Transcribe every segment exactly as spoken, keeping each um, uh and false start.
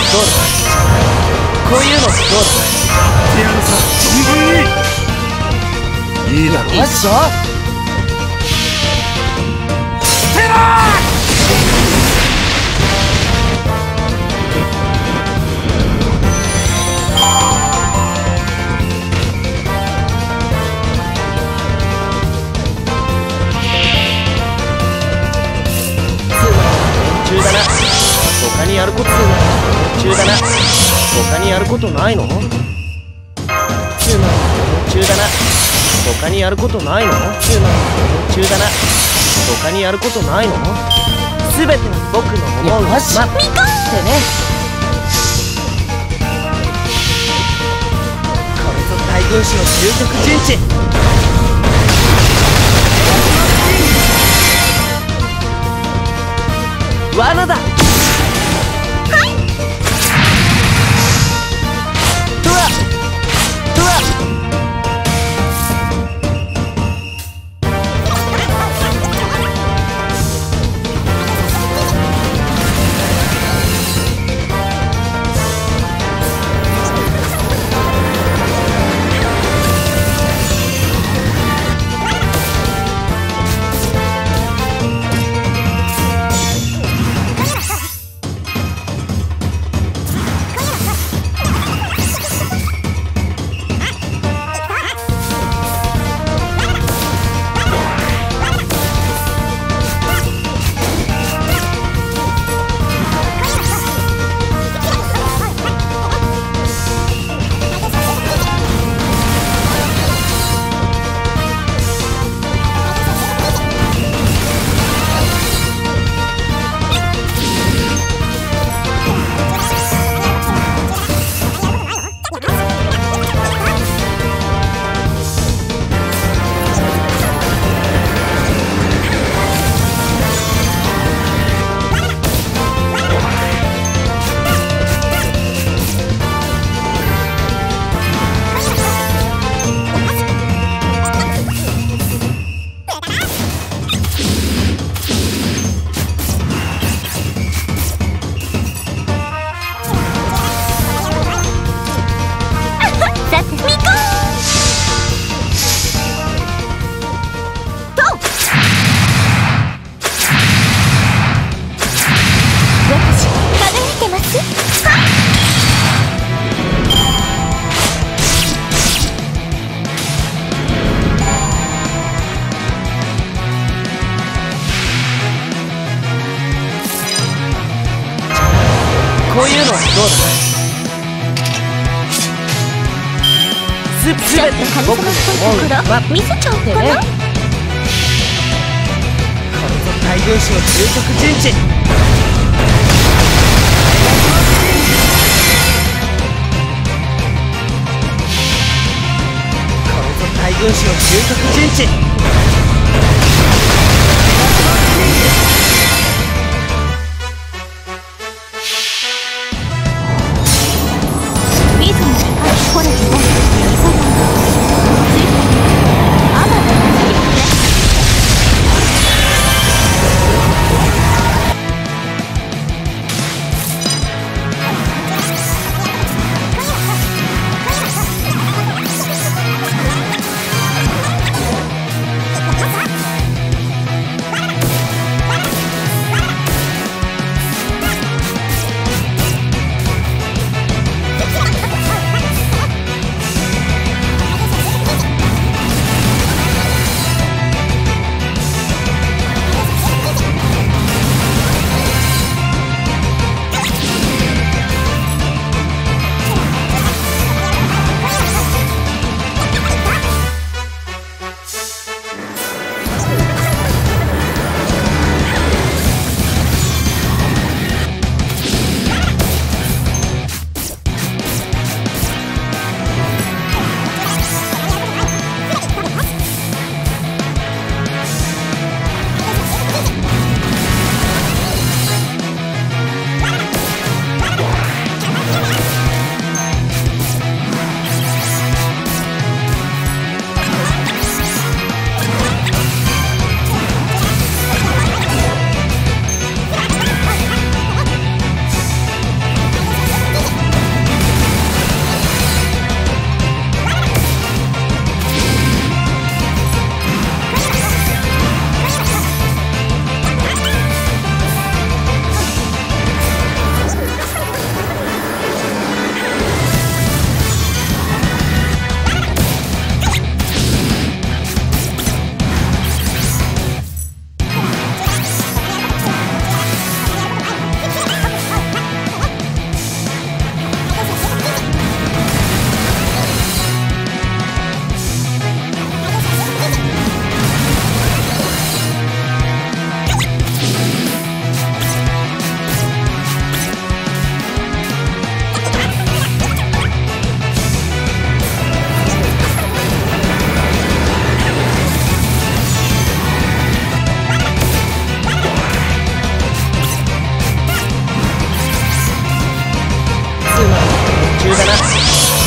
どうだ。こういうのどうだ。 やるさ存分に。いいだろう。 よしぞ。 テラ中だな。他にやること中だな。他にやることないの？つまり中だな。他にやることないの？つまり中だな。他にやることないの？すべては僕の思うままってね。これぞ大軍師の究極陣地。罠だ。こういうのはどうだ。すべて僕の思うまま見せちゃおうかな。 これぞ大軍師の究極陣地。これぞ大軍師の究極陣地。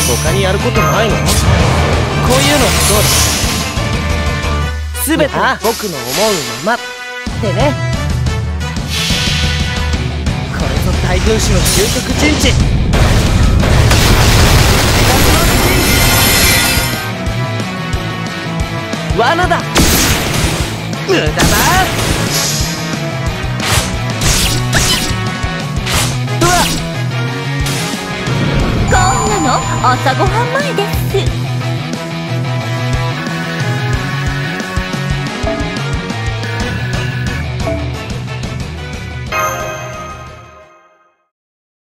他にやることないの？こういうのはどうだ？全ては僕の思うままってね。これぞ大軍師の究極陣地。罠だ。無駄だ。うわっ、 こんなの朝ごはん前です。